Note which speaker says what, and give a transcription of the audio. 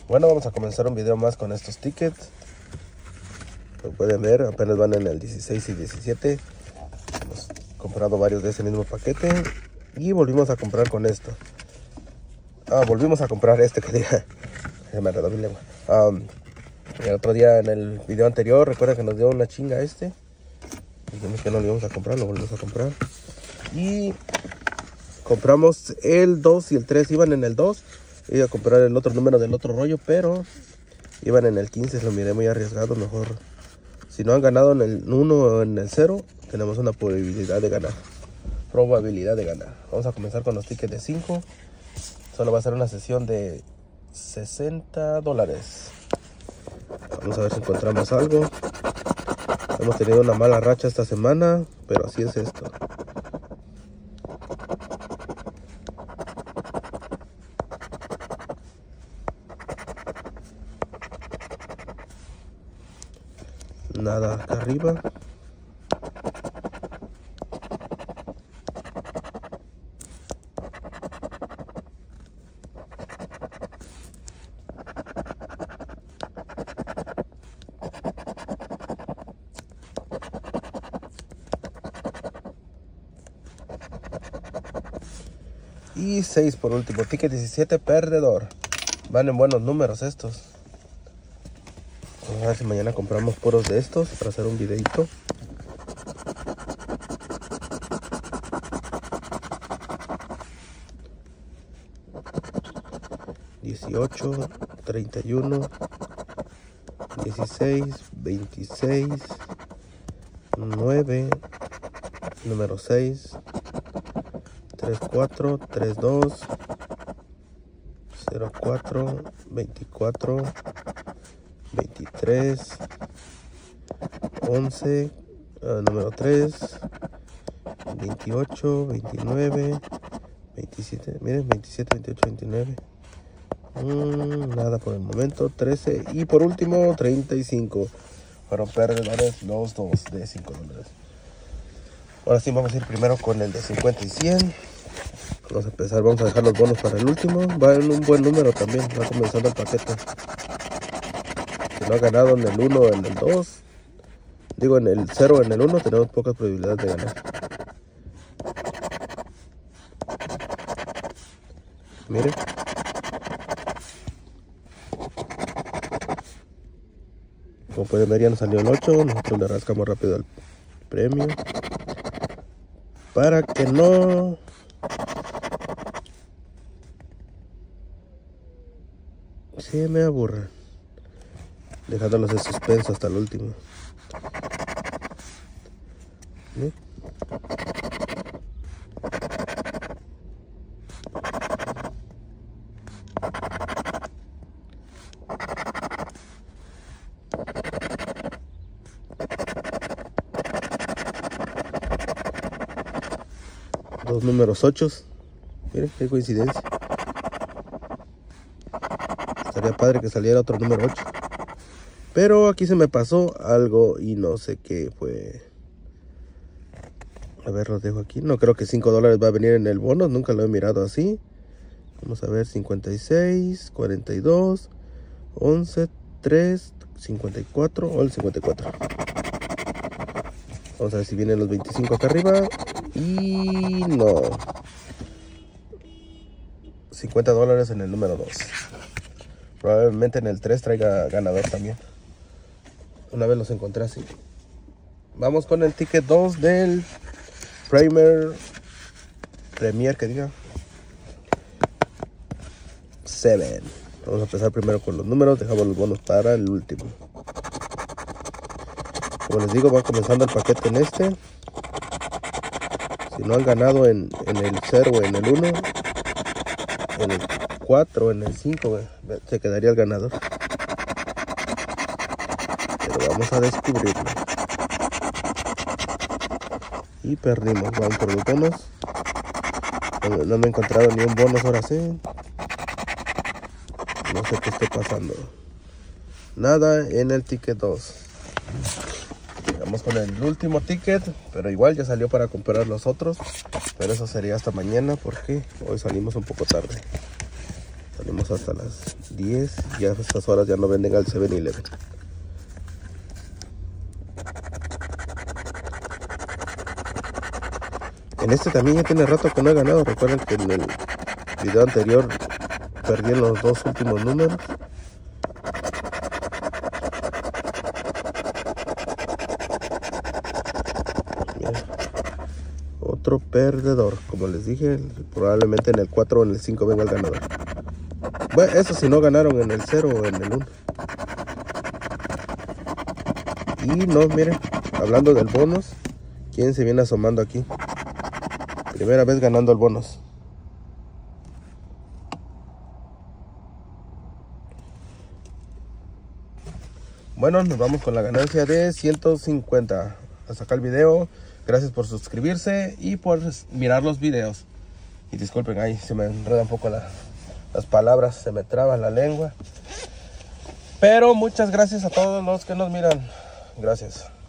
Speaker 1: Bueno, vamos a comenzar un video más con estos tickets. Como pueden ver, apenas van en el 16 y 17. Hemos comprado varios de ese mismo paquete. Y volvimos a comprar con esto. Volvimos a comprar este que diga. Se me enredó mi lengua. El otro día en el video anterior, recuerda que nos dio una chinga este. Dijimos que no lo íbamos a comprar, lo volvimos a comprar. Y compramos el 2 y el 3, iban en el 2. Iba a comprar el otro número del otro rollo, pero iban en el 15, lo miré muy arriesgado. Mejor, si no han ganado en el 1 o en el 0, tenemos una probabilidad de ganar. Vamos a comenzar con los tickets de 5. Solo va a ser una sesión de $60. Vamos a ver si encontramos algo. Hemos tenido una mala racha esta semana, pero así es esto. Nada acá arriba. Y 6 por último, ticket 17, perdedor. Van en buenos números estos. Vamos a ver si mañana compramos puros de estos para hacer un videito. $18, $31, $16, $26, $9, número 6, $34, $32, $04, $24, $23, $11, número 3, $28, $29, $27, miren, $27, $28, $29. Nada por el momento. 13 y por último $35. Fueron perdedores los dos de $5. Ahora sí vamos a ir primero con el de 50 y 100. Vamos a empezar, vamos a dejar los bonos para el último. Va en un buen número también, va comenzando el paquete. Si no ha ganado en el 1 o en el 2, digo en el 0 o en el 1, tenemos pocas probabilidades de ganar. Miren. Como pueden ver, ya nos salió el 8. Nosotros le rascamos rápido al premio para que no se me aburra, dejándolos en suspenso hasta el último. ¿Sí? Dos números 8. Miren qué coincidencia. Estaría padre que saliera otro número 8. Pero aquí se me pasó algo y no sé qué fue. A ver, los dejo aquí. No creo que $5 va a venir en el bono. Nunca lo he mirado así. Vamos a ver, 56, 42, 11, 3, 54 o el 54. Vamos a ver si vienen los 25 acá arriba. Y no. $50 en el número 2. Probablemente en el 3 traiga ganador también. Una vez los encontré así. Vamos con el ticket 2 del Premier que diga 7. Vamos a empezar primero con los números. Dejamos los bonos para el último. Como les digo, va comenzando el paquete en este. Si no han ganado en el 0 o en el 1, en el 4 o en el 5, se quedaría el ganador. Pero vamos a descubrirlo. Y perdimos. Vamos por los bonos. No me he encontrado ni un bonus ahora sí. No sé qué esté pasando. Nada en el ticket 2. Vamos con el último ticket, pero igual ya salió para comprar los otros, pero eso sería hasta mañana porque hoy salimos un poco tarde. Tenemos hasta las 10. Ya a estas horas ya no venden al 7-Eleven. En este también ya tiene rato que no he ganado. Recuerden que en el video anterior perdí en los 2 últimos números. Miren, otro perdedor. Como les dije, probablemente en el 4 o en el 5 venga el ganador. Bueno, eso si no ganaron en el 0 o en el 1. Y no, miren, hablando del bonus, ¿quién se viene asomando aquí? Primera vez ganando el bonus. Bueno, nos vamos con la ganancia de 150. Hasta acá el video. Gracias por suscribirse y por mirar los videos. Y disculpen, ahí se me enreda un poco las palabras, se me traba la lengua. Pero muchas gracias a todos los que nos miran. Gracias.